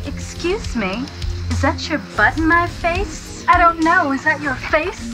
Excuse me, is that your butt in my face? I don't know, is that your face?